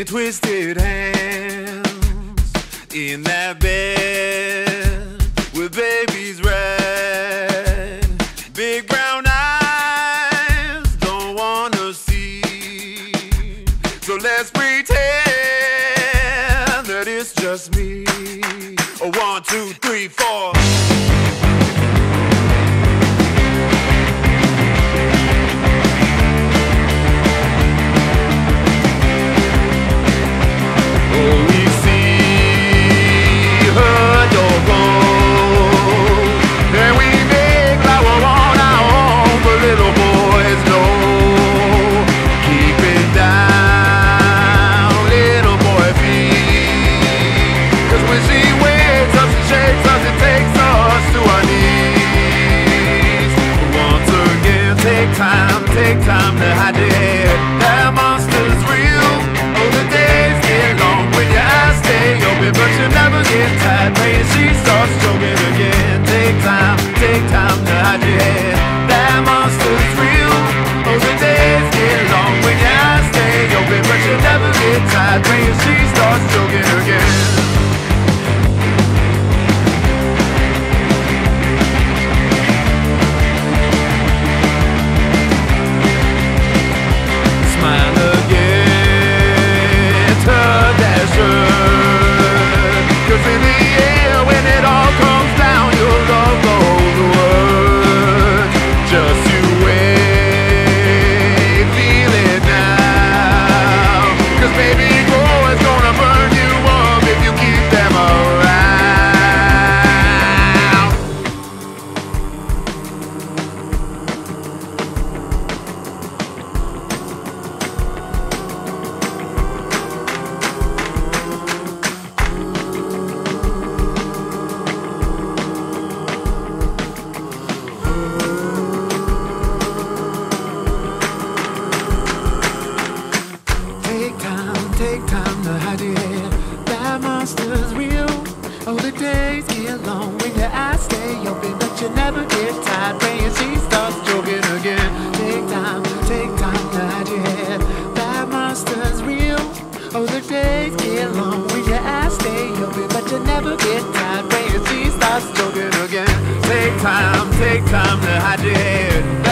twisted hands in that bed with baby's red, big brown eyes don't wanna see. So let's pretend that it's just me. Oh, 1, 2, 3, 4. Take time to hide your head. That monster's real. Oh, the days get long when your eyes stay open, but you never get tired praying she starts choking again. Take time to hide your head. That monster's real. Oh, the days get long when your eyes stay open, but you never get tired praying she starts choking again. Cause in the air, when it all comes down, your love goes the word. Just you wait, feel it now. Cause baby girl is gonna burn you up if you keep them around. Take time to hide your head. That monster's real. Oh, the days get long when your eyes stay open, but you never get tired praying she starts joking again. Take time to hide your head. That monster's real. Oh, the days get long when your eyes stay open, but you never get tired praying she starts joking again. Take time to hide your head.